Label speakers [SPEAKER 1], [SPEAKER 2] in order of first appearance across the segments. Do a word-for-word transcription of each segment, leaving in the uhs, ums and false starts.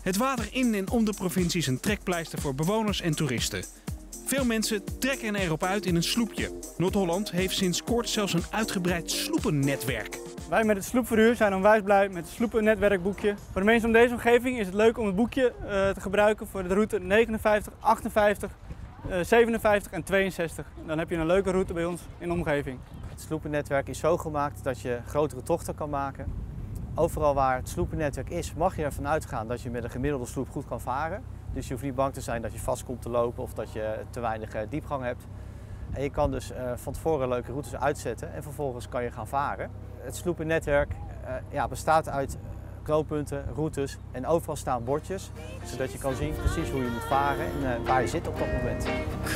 [SPEAKER 1] Het water in en om de provincie is een trekpleister voor bewoners en toeristen. Veel mensen trekken erop uit in een sloepje. Noord-Holland heeft sinds kort zelfs een uitgebreid sloepennetwerk.
[SPEAKER 2] Wij met het Sloepverhuur zijn onwijs blij met het sloepennetwerkboekje. Voor de mensen om deze omgeving is het leuk om het boekje uh, te gebruiken voor de route negenenvijftig, achtenvijftig, uh, zevenenvijftig en tweeënzestig. Dan heb je een leuke route bij ons in de omgeving.
[SPEAKER 3] Het sloepennetwerk is zo gemaakt dat je grotere tochten kan maken. Overal waar het sloepennetwerk is, mag je ervan uitgaan dat je met een gemiddelde sloep goed kan varen. Dus je hoeft niet bang te zijn dat je vast komt te lopen of dat je te weinig uh, diepgang hebt. En je kan dus uh, van tevoren leuke routes uitzetten en vervolgens kan je gaan varen. Het sloepennetwerk uh, ja, bestaat uit knooppunten, routes en overal staan bordjes. Zodat je kan zien precies hoe je moet varen en uh, waar je zit op dat moment.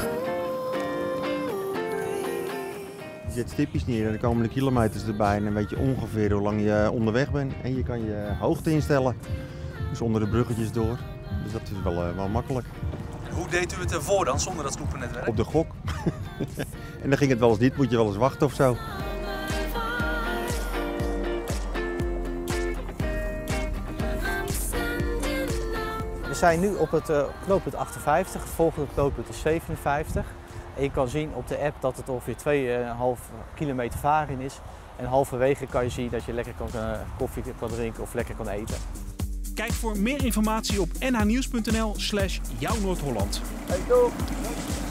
[SPEAKER 4] Je zet stipjes neer en er komen de kilometers erbij en dan weet je ongeveer hoe lang je onderweg bent. En je kan je hoogte instellen, dus onder de bruggetjes door. Dus dat is wel, uh, wel makkelijk.
[SPEAKER 5] Hoe deed u het ervoor dan, zonder dat sloepennetwerk?
[SPEAKER 4] Op de gok. En dan ging het wel eens niet, moet je wel eens wachten of zo.
[SPEAKER 3] We zijn nu op het uh, knooppunt achtenvijftig, het volgende knooppunt is zevenenvijftig. En je kan zien op de app dat het ongeveer twee komma vijf kilometer varen is. En halverwege kan je zien dat je lekker kan, uh, koffie kan drinken of lekker kan eten.
[SPEAKER 1] Kijk voor meer informatie op n h nieuws punt n l slash jouw Noord-Holland.
[SPEAKER 3] Hey, doei.